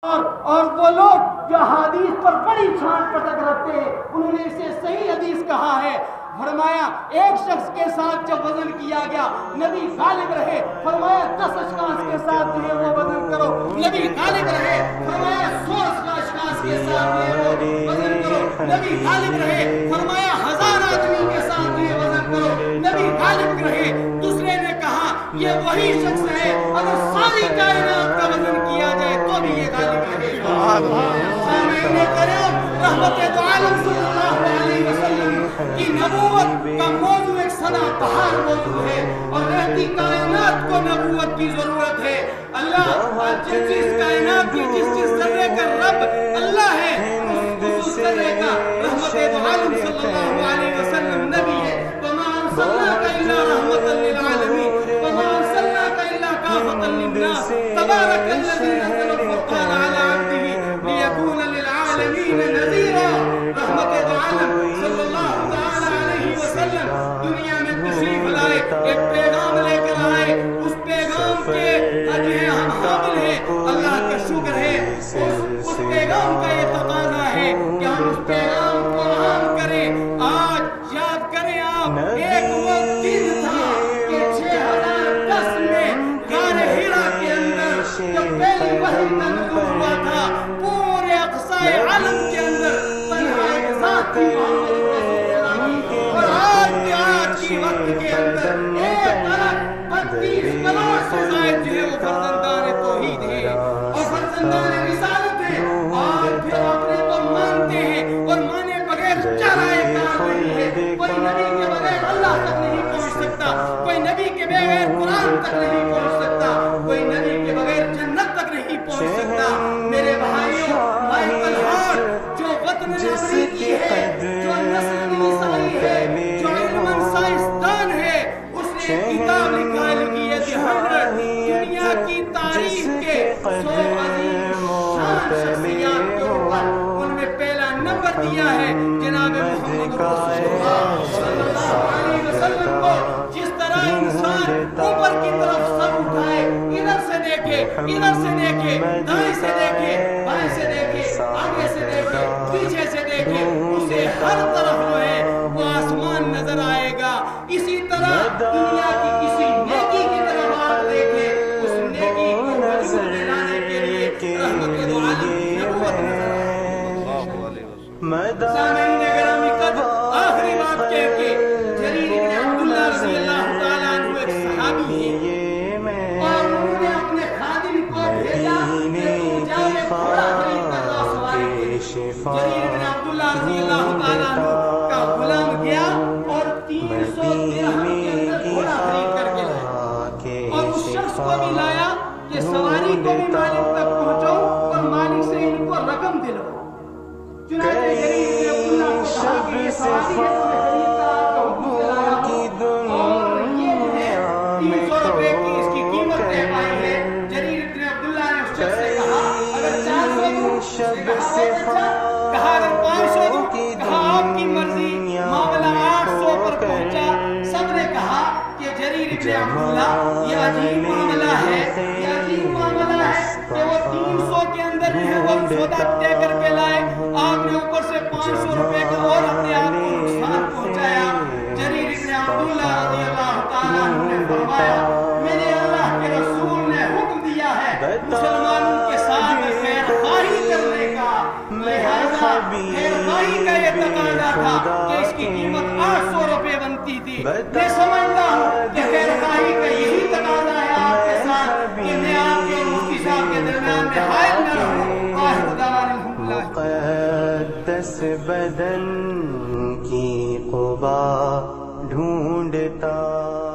اور وہ لوگ جو حدیث پر بڑی چھانٹ پٹک رکھتے ہیں انہوں نے اسے صحیح حدیث کہا ہے۔ فرمایا ایک شخص کے ساتھ جب وزن کیا گیا نبی غالب رہے، فرمایا 10 اشخاص کے ساتھ جو ہے وہ وزن کرو، نبی غالب رہے۔ فرمایا 100 اشخاص کے ساتھ جو ہے وہ وزن کرو، نبی غالب رہے۔ فرمایا 1000 آدمی کے ساتھ جو ہے وزن کرو، نبی غالب رہے۔ دوسرے نے کہا یہ وہی شخص ہے اگر ساری کائنات کا وزن کیا جائے تو بھی یہ غالب رہے گا۔ سامعین کرام، رحمت دو عالم صلی اللہ علیہ وسلم کی نبوت کا موضوع ایک سدا بہار موضوع ہے، اور رہتی کائنات کو نبوت کی ضرورت ہے۔ اللہ جس کائنات کی جس ذرے کا رب اللہ ہے اس ذرے کا رحمت دو عالم صلی اللہ علیہ وسلم نبی ہے۔ وما ارسلناک الا رحمۃ للعالمین وما ارسلناک الا کافۃ للناس تبارک الذی نزل الفرقان علی عبدہ لیکون للعالمین نذیرا۔ رحمت دو عالم صلی اللہ تعالی علیہ وسلم دنیا میں تشریف لائے، ایک پیغام لے کر آئے، اس پیغام کے ہم حامل ہیں۔ اللہ کا شکر ہے اس پیغام کا یہ تقاضا ہے کہ ہم اس پیغام کو عام کریں۔ آج یاد کریں آپ، ایک وہ دن تھا کہ 6010 میں غار حرا کے اندر جب پہلی وحی نازل ہوا تھا، پورے اقصائے عالم کے اندر تنہا ایک ذات تھی محمد اور آج کی وقت کے اندر 1.32 کروڑ سے زائد جو ہے وہ فرزندان توحید ہے اور فرزندان رسالت ہے، اور پھر اپنے تو مانتے ہیں اور مانے بغیر چرائے کار نہیں ہے۔ کوئی نبی کے بغیر اللہ تک نہیں پہنچ سکتا، کوئی نبی کے بغیر قرآن تک نہیں پہنچ سکتا، کوئی نبی کے بغیر جنت تک نہیں پہنچ سکتا۔ میرے بھائیوں، مائیکل ہارٹ جو وطن نبوی کی ہے، جو نسل عیسائی ہے، جو علم سائنسدان ہے، اس نے ایک کتاب لکھا ہے، لکھی ہے دی 100 دنیا کی تاریخ کے 100 عظیم شان شخصیات کے اوپر ان میں پہلا نمبر دیا ہے جناب محمد رسول اللہ صلی اللہ علیہ وسلم کو۔ جس طرح انسان اوپر کی طرف سر اٹھائے، ادھر سے دیکھے، ادھر سے دیکھے، دائیں سے دیکھے، بائیں سے دیکھے، آگے سے دیکھے، پیچھے سے دیکھے، اسے ہر طرف جو ہے وہ آسمان نظر آئے گا۔ اسی طرح دنیا کی کسی نیکی کی طرف آپ دیکھیں، اس نیکی کو وجود میں لانے کے لیے رحمت دو عالم نبوت نظر آئے۔ سامعین گرامی قدر، آخری بات کہہ کے، جریر ابن عبداللہ رضی اللہ تعالیٰ عنہ ایک صحابی ہیں اور انہوں نے اپنے خادم کو بھیجا کہ تو جا میں گھوڑا خرید کر لا سواری کے۔ جریر ابن عبداللہ رضی اللہ تعالیٰ عنہ کا غلام گیا اور 300 درہم کے اندر گھوڑا خرید کر کے لایا، اور اس شخص کو بھی لایا کہ سواری کو بھی مالک تک پہنچاؤ اور مالک سے ان کو رقم دلواؤ۔ چنانچہ جریر ابن عبداللہ کو کہا کہ یہ سواری ہے تو میں خریدتا آپ کا حکم سے لایا ہوں، اور یہ ہے 300 روپے کی اس کی قیمت طے پائی ہے۔ جریر ابن عبداللہ نے اس شخص سے کہا اگر 400 دوں، اس نے کہا بہت اچھا، کہا اگر 500 دوں، کہا آپ کی مرضی۔ معاملہ 800 پر پہنچا۔ سب نے کہا کہ جریر ابن عبداللہ یہ عجیب معاملہ ہے، یہ عجیب معاملہ ہے کہ وہ 300 کے اندر جو ہے وہ سودا طے کر کے لائے، آپ نے اوپر سے 500 روپے کا اور اپنے آپ کو نقصان پہنچایا۔ جریر ابن عبداللہ رضی اللہ تعالیٰ عنہ نے فرمایا میرے اللہ کے رسول نے حکم دیا ہے مسلمانوں کے ساتھ خیر خواہی کرنے کا، لہذا خیر خواہی کا یہ تقاضا تھا کہ اس کی قیمت 800 روپے بنتی تھی۔ میں سمجھتا ہوں کہ خیر خواہی کا یہی تقاضا ہے آپ کے ساتھ کہ میں آپ کے مفتی صاحب کے درمیان میں حائل نہ رہوں۔ مقدس بدن کی قبا ڈھونڈتا